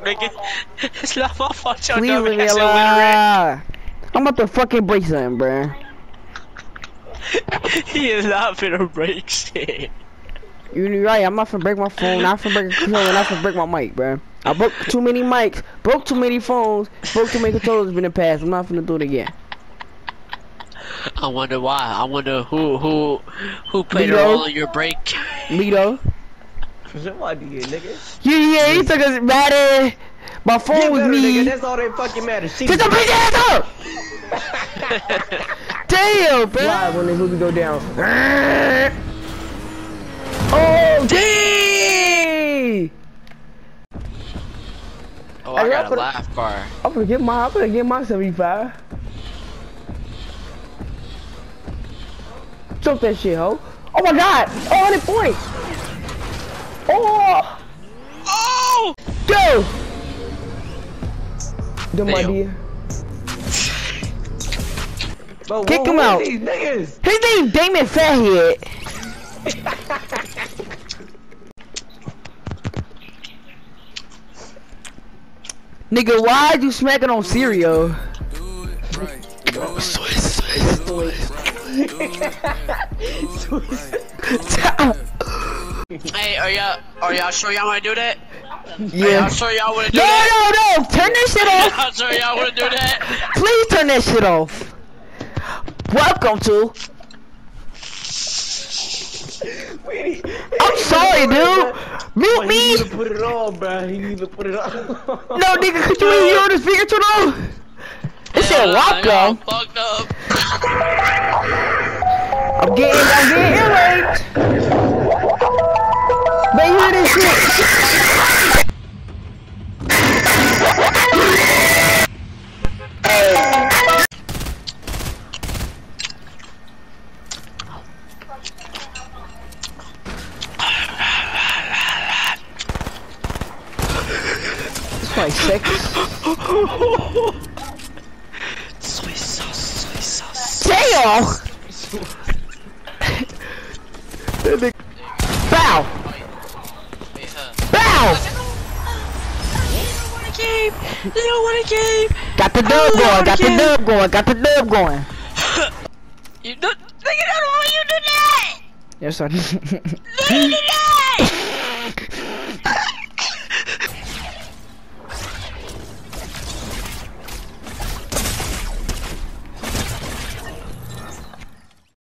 nigga. It's not my fault, y'all Please dumb leave me ass alone. I'm about to fucking break something, bruh. He is not finna break shit. You're right, I'm not finna break my phone, not finna break a controller, not finna break my mic, bruh. I broke too many mics, broke too many phones, broke too many controllers in the past. I'm not finna do it again. I wonder why. I wonder who played a Lito. role in your break. Lito. Somebody did, nigga. Yeah, he took us mad. My phone Get was better, me. nigga. That's all that fucking matters. Get the bitch ass up! Damn, bro. Live when the movie go down. Oh, dang! Oh, I got a laugh bar. I'm gonna get my 75. Choke that shit, ho. Oh my god! 100 points! Oh! Oh! Go! Dumb Damn. idea. Bro, Kick who him out. These niggas? His name Damon Fathead. Nigga, why you smacking on cereal? Hey, are y'all sure y'all wanna do that? Yeah. Are y'all sure y'all wanna do No, that? no, no! Turn that shit off! Y'all sure y'all wanna do that? Please turn that shit off. Welcome to. I'm sorry, dude. Mute me. He need to put it on, bro. He need to put it on. No, nigga, could you hear on the speaker too though? It said welcome. Fucked up. I'm getting earwaves. Man, you hear this shit? It's like 6. Soy sauce, soy sauce. Damn! Bow! Bow! You don't want a game. Got the dub going, got the dub going, got the dub going. You don't, nigga, I don't want you to do that. Yes, sir. No, you did that.